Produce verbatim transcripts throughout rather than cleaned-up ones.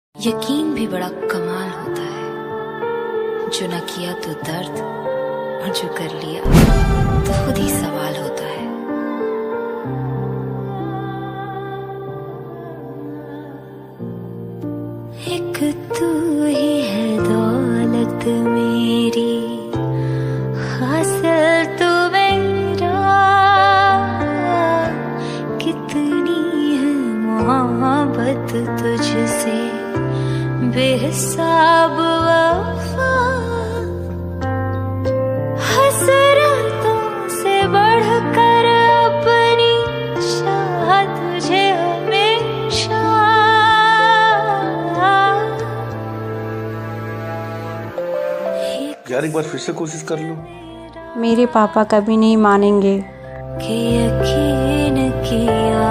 यकीन भी बड़ा कमाल होता है, जो न किया तो दर्द और जो कर लिया तो खुद ही सवाल होता है। एक तू ही है दौलत मेरी, हासिल तू मेरा, कितनी है मोहब्बत तुझसे बेहिसाब वफा, हसरतों से बढ़कर अपनी चाह तुझे हमेशा। यार एक बार फिर से कोशिश कर लो। मेरे पापा कभी नहीं मानेंगे कि यकीन किया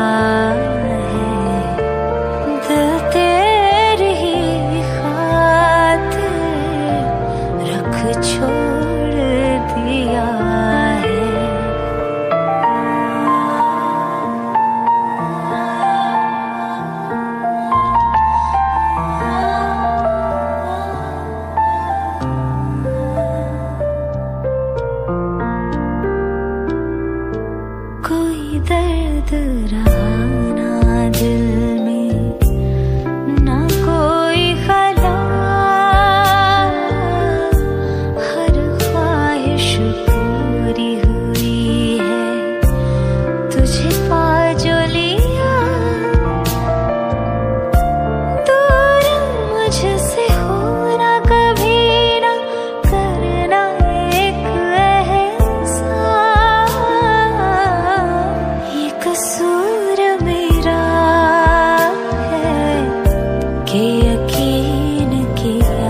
छोड़ दिया है। कोई दर्द रहा ना दिल में, ना कोई खला, पूरी हुई है तुझे पा जो लिया। दूर मुझसे होना कभी ना करना एक एहसान, ये कसूर मेरा है कि यकीन किया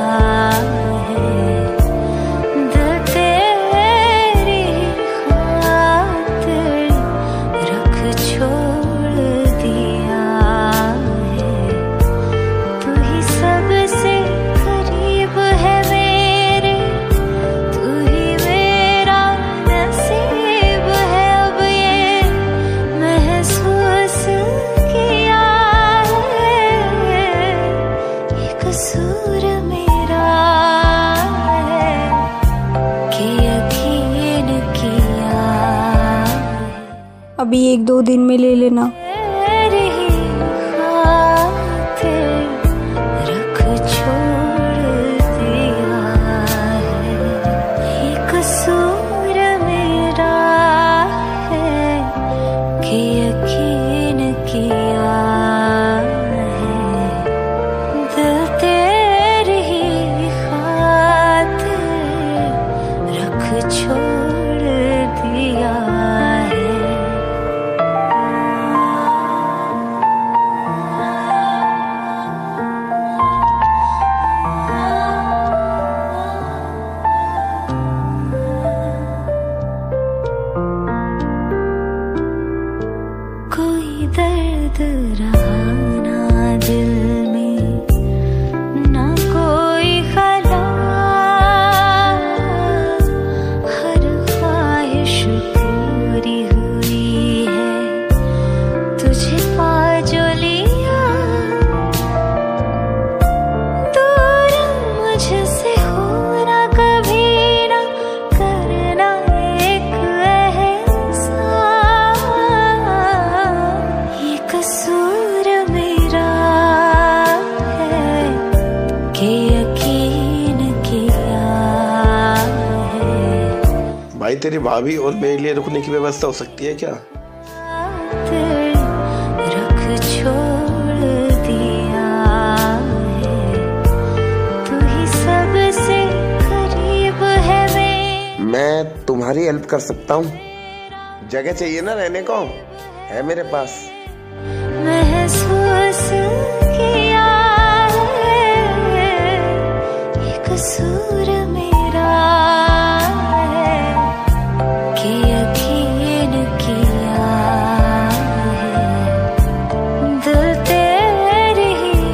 कसूर मेरा है कि यकीन किया। अभी एक दो दिन में ले लेना। तेरी खातिर रख छोड़ दिया है, ये कसूर मेरा है कि यकीन किया। छोड़ दिया है। कोई दर्द रहा ना दिल में, ना कोई खला, पूरी हुई है तुझे पा जो लिया। दूर मुझसे होना कभी ना करना एक एहसान, ये कसूर मेरा है कि यकीन किया है। भाई तेरी भाभी और मेरे लिए रुकने की व्यवस्था हो सकती है क्या? रख छोड़ दिया है, तू ही सबसे करीब है। मैं मैं तुम्हारी हेल्प कर सकता हूँ, जगह चाहिए ना रहने को, है मेरे पास। महसूस किया है, ये कसूर मेरा है कि यकीन किया है। दिल तेरी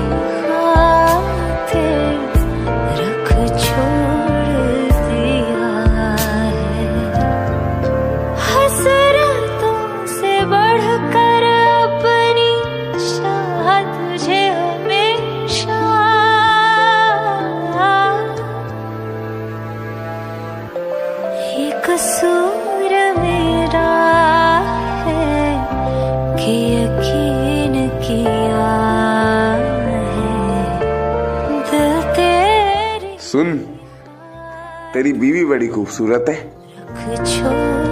खातिर रख छोड़ दिया है, हसरतों से बढ़कर अपनी चाह तुझे सुन, तेरी बीवी बड़ी खूबसूरत है। छोड़